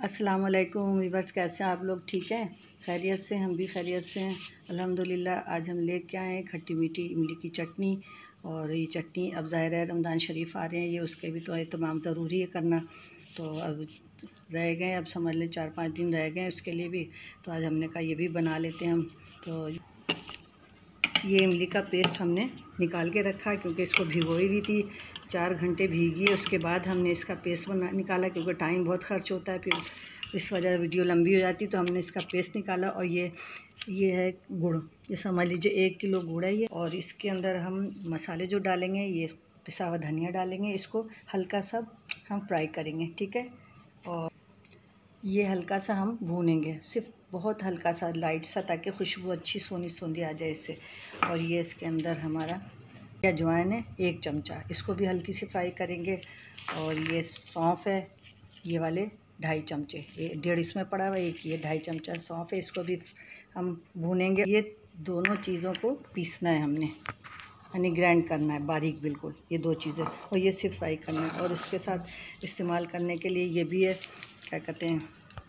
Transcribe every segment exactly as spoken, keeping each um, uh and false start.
अस्सलाम वालेकुम वीवर्स, कैसे हैं आप लोग? ठीक हैं, खैरियत से? हम भी खैरियत से हैं अल्हम्दुलिल्लाह। आज हम लेके आए हैं खट्टी मीठी इमली की चटनी। और ये चटनी अब ज़ाहिर है रमज़ान शरीफ आ रहे हैं, ये उसके भी तो एहतमाम ज़रूरी है करना। तो अब रह गए, अब समझ लें चार पाँच दिन रह गए उसके लिए भी। तो आज हमने कहा ये भी बना लेते हैं हम। तो ये इमली का पेस्ट हमने निकाल के रखा क्योंकि इसको भिगोई हुई थी, चार घंटे भीगी है। उसके बाद हमने इसका पेस्ट बना निकाला क्योंकि टाइम बहुत ख़र्च होता है, फिर इस वजह वीडियो लंबी हो जाती, तो हमने इसका पेस्ट निकाला। और ये ये है गुड़, ये समझ लीजिए एक किलो गुड़ है ये। और इसके अंदर हम मसाले जो डालेंगे, ये पिसा हुआ धनिया डालेंगे, इसको हल्का सा हम फ्राई करेंगे, ठीक है। और ये हल्का सा हम भूनेंगे, सिर्फ बहुत हल्का सा लाइट सा, ताकि खुशबू अच्छी सोनी सोंधी आ जाए इससे। और ये इसके अंदर हमारा अजवाइन है एक चमचा, इसको भी हल्की सी फ्राई करेंगे। और ये सौंफ है, ये वाले ढाई चमचे, ये डेढ़ इसमें पड़ा हुआ, एक ये ढाई चमचा सौंफ है, इसको भी हम भूनेंगे। ये दोनों चीज़ों को पीसना है हमने, यानी ग्राइंड करना है बारीक बिल्कुल, ये दो चीज़ें। और ये सिर्फ फ्राई करना है। और इसके साथ इस्तेमाल करने के लिए ये भी है, क्या कहते हैं,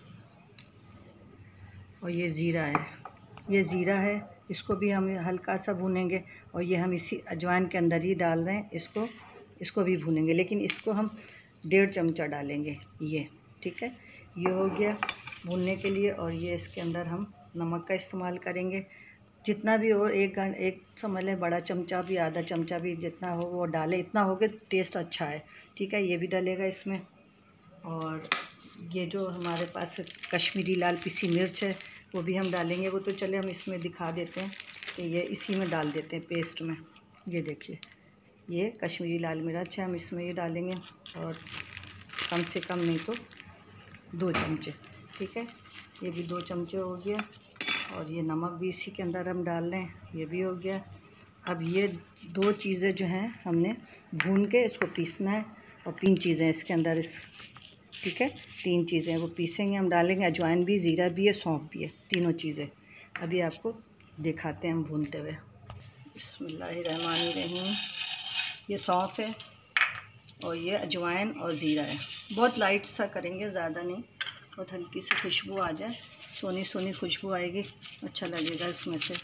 और ये ज़ीरा है, ये ज़ीरा है, इसको भी हम हल्का सा भूनेंगे। और ये हम इसी अजवाइन के अंदर ही डाल रहे हैं, इसको इसको भी भूनेंगे, लेकिन इसको हम डेढ़ चमचा डालेंगे ये, ठीक है। ये हो गया भूनने के लिए। और ये इसके अंदर हम नमक का इस्तेमाल करेंगे, जितना भी हो, एक एक समझ लें बड़ा चमचा भी, आधा चमचा भी, जितना हो वो डालें, इतना हो के टेस्ट अच्छा है, ठीक है। ये भी डलेगा इसमें। और ये जो हमारे पास कश्मीरी लाल पिसी मिर्च है वो भी हम डालेंगे, वो तो चले हम इसमें दिखा देते हैं कि ये इसी में डाल देते हैं पेस्ट में। ये देखिए, ये कश्मीरी लाल मिर्च है, हम इसमें ये डालेंगे। और कम से कम नहीं तो दो चमचे, ठीक है। ये भी दो चमचे हो गया। और ये नमक भी इसी के अंदर हम डाल लें, ये भी हो गया। अब ये दो चीज़ें जो हैं हमने भून के इसको पीसना है। और तीन चीज़ें इसके अंदर, इस ठीक है, तीन चीज़ें वो पीसेंगे, हम डालेंगे अजवाइन भी, ज़ीरा भी है, सौंफ भी है, तीनों चीज़ें अभी आपको दिखाते हैं हम भूनते हुए। बिस्मिल्लाहिर्रहमानिर्रहीम। ये सौंफ है और ये अजवाइन और ज़ीरा है। बहुत लाइट सा करेंगे, ज़्यादा नहीं, बहुत हल्की सी खुशबू आ जाए, सोनी सोनी खुशबू आएगी, अच्छा लगेगा इसमें से।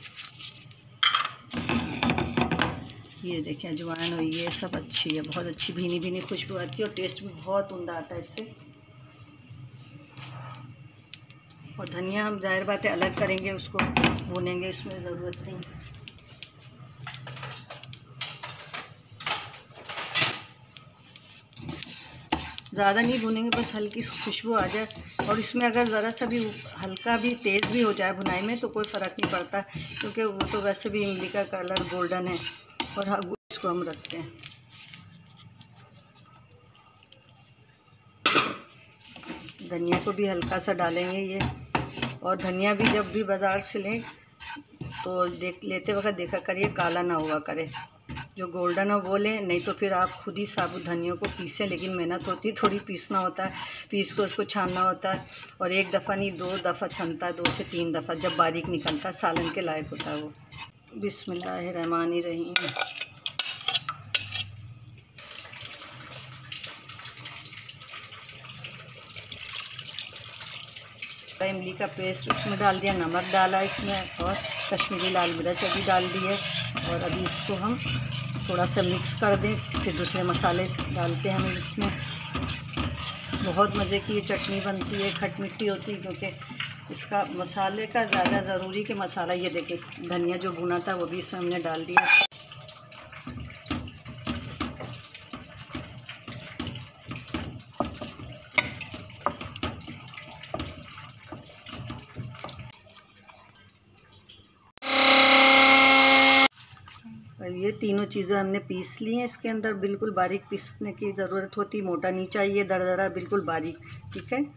ये देखें अजवाइन और ये सब अच्छी है, बहुत अच्छी भीनी भीनी खुशबू आती है और टेस्ट भी बहुत उम्दा आता है इससे। और धनिया हम जाहिर बात है अलग करेंगे, उसको भूनेंगे, इसमें ज़रूरत नहीं। ज़्यादा नहीं भूनेंगे, बस हल्की खुशबू आ जाए। और इसमें अगर ज़रा सा भी हल्का भी तेज़ भी हो जाए भुनाई में तो कोई फ़र्क नहीं पड़ता, क्योंकि वो तो वैसे भी इमली का कलर गोल्डन है। और हाँ, इसको हम रखते हैं। धनिया को भी हल्का सा डालेंगे ये। और धनिया भी जब भी बाज़ार से लें तो देख लेते वक्त देखा करिए काला ना हुआ करे, जो गोल्डन है वो लें, नहीं तो फिर आप खुद ही साबुत धनिया को पीसें। लेकिन मेहनत होती है, थोड़ी पीसना होता है, पीस को उसको छानना होता है। और एक दफ़ा नहीं दो दफ़ा छनता है, दो से तीन दफ़ा, जब बारीक निकलता है सालन के लायक होता है वो। बिस्मिल्लाहिर्रहमानिर्रहीम। इमली का पेस्ट इसमें डाल दिया, नमक डाला इसमें, और कश्मीरी लाल मिर्च अभी डाल दी है। और अभी इसको हम थोड़ा सा मिक्स कर दें, फिर दूसरे मसाले डालते हैं हम इसमें। बहुत मज़े की ये चटनी बनती है, खट मिट्टी होती है, क्योंकि इसका मसाले का ज़्यादा ज़रूरी कि मसाला, ये देखिए धनिया जो भुना था वो भी इसमें हमने डाल दिया। ये तीनों चीज़ें हमने पीस ली हैं इसके अंदर, बिल्कुल बारीक पीसने की ज़रूरत होती, मोटा नहीं चाहिए, दरदरा बिल्कुल बारीक, ठीक है।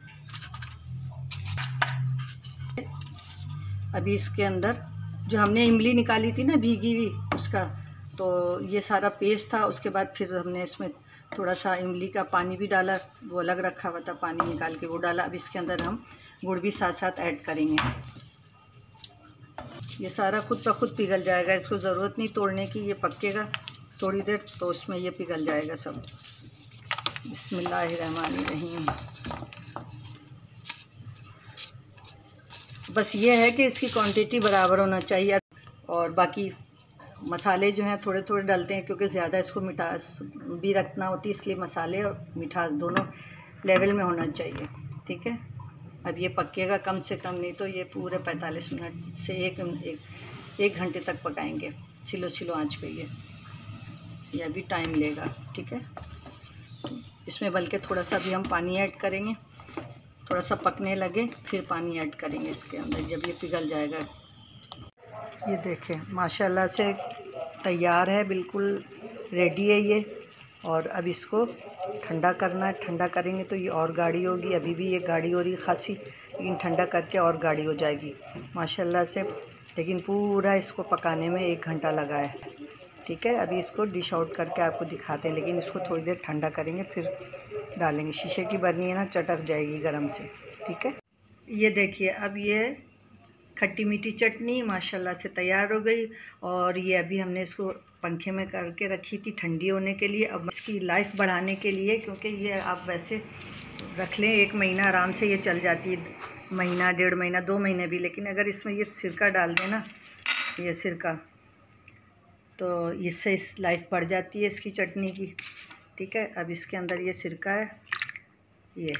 अभी इसके अंदर जो हमने इमली निकाली थी ना भीगी हुई, उसका तो ये सारा पेस्ट था। उसके बाद फिर हमने इसमें थोड़ा सा इमली का पानी भी डाला, वो अलग रखा हुआ था, पानी निकाल के वो डाला। अब इसके अंदर हम गुड़ भी साथ साथ ऐड करेंगे। ये सारा खुद ब खुद पिघल जाएगा, इसको ज़रूरत नहीं तोड़ने की, ये पकेगा थोड़ी देर तो उसमें ये पिघल जाएगा सब। बिस्मिल्लाहिर्रहमानिर्रहीम। बस ये है कि इसकी क्वांटिटी बराबर होना चाहिए। और बाकी मसाले जो हैं थोड़े थोड़े डालते हैं क्योंकि ज़्यादा इसको मिठास भी रखना होती है, इसलिए मसाले और मिठास दोनों लेवल में होना चाहिए। ठीक है, अब ये पकेगा कम से कम, नहीं तो ये पूरे पैंतालीस मिनट से एक एक एक घंटे तक पकाएंगे स्लो स्लो आंच पे। ये ये अभी टाइम लेगा। ठीक है, इसमें बल्कि थोड़ा सा भी हम पानी ऐड करेंगे, थोड़ा सा पकने लगे फिर पानी ऐड करेंगे इसके अंदर जब ये पिघल जाएगा। ये देखें माशाल्लाह से तैयार है, बिल्कुल रेडी है ये। और अब इसको ठंडा करना है, ठंडा करेंगे तो ये और गाढ़ी होगी। अभी भी ये गाढ़ी हो रही खासी, लेकिन ठंडा करके और गाढ़ी हो जाएगी माशाल्लाह से। लेकिन पूरा इसको पकाने में एक घंटा लगा है। ठीक है, अभी इसको डिश आउट करके आपको दिखाते हैं, लेकिन इसको थोड़ी देर ठंडा करेंगे फिर डालेंगे। शीशे की बर्नी है ना, चटक जाएगी गरम से। ठीक है, ये देखिए अब ये खट्टी मीठी चटनी माशाल्लाह से तैयार हो गई। और ये अभी हमने इसको पंखे में करके रखी थी ठंडी होने के लिए। अब इसकी लाइफ बढ़ाने के लिए, क्योंकि ये आप वैसे रख लें एक महीना आराम से ये चल जाती है, महीना डेढ़ महीना दो महीने भी। लेकिन अगर इसमें ये सिरका डाल दें ना, ये सिरका, तो इससे इस लाइफ बढ़ जाती है इसकी चटनी की। ठीक है, अब इसके अंदर ये सिरका है, ये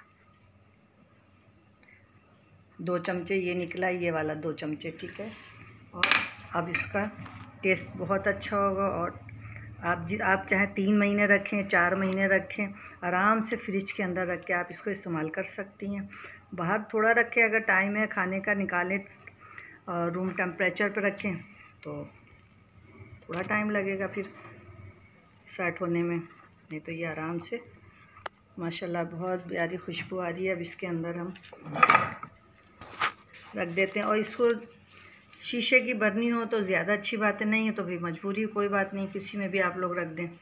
दो चमचे ये निकला, ये वाला दो चमचे। ठीक है, और अब इसका टेस्ट बहुत अच्छा होगा। और आप जी आप चाहे तीन महीने रखें, चार महीने रखें, आराम से फ्रिज के अंदर रख के आप इसको इस्तेमाल कर सकती हैं। बाहर थोड़ा रखें, अगर टाइम है खाने का निकालें और रूम टेम्परेचर पर रखें तो थोड़ा टाइम लगेगा फिर सेट होने में, नहीं तो ये आराम से माशाल्लाह बहुत प्यारी खुशबू आ रही है। अब इसके अंदर हम रख देते हैं। और इसको शीशे की बर्नी हो तो ज़्यादा अच्छी बात है, नहीं है तो भी मजबूरी, कोई बात नहीं, किसी में भी आप लोग रख दें।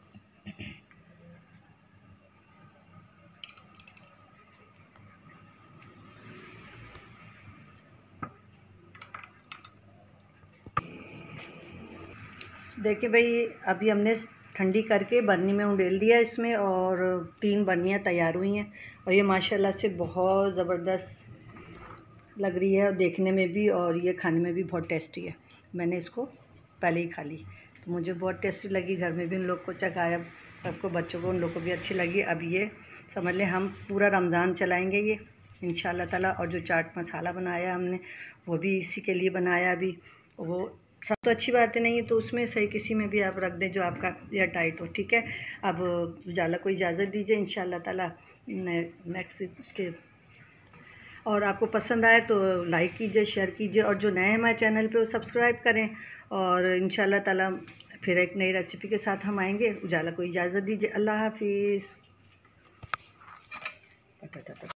देखिए भाई, अभी हमने ठंडी करके बर्नी में उंडेल दिया इसमें, और तीन बर्नियाँ तैयार हुई हैं। और ये माशाल्लाह से बहुत ज़बरदस्त लग रही है और देखने में भी, और ये खाने में भी बहुत टेस्टी है। मैंने इसको पहले ही खा ली तो मुझे बहुत टेस्टी लगी, घर में भी उन लोग को चखाया, सबको, बच्चों को, उन लोग को भी अच्छी लगी। अब ये समझ लें हम पूरा रमज़ान चलाएंगे ये इंशाल्लाह ताला। और जो चाट मसाला बनाया हमने वो भी इसी के लिए बनाया। अभी वो सब तो अच्छी बातें नहीं है तो उसमें सही किसी में भी आप रख दें जो आपका या टाइट हो। ठीक है, अब उजाला को इजाज़त दीजिए इंशाल्लाह ताला नेक्स्ट उसके। और आपको पसंद आए तो लाइक कीजिए, शेयर कीजिए, और जो नए हैं हमारे चैनल पे वो सब्सक्राइब करें। और इंशाल्लाह ताला फिर एक नई रेसिपी के साथ हम आएंगे। उजाला को इजाज़त दीजिए, अल्लाह हाफिज़।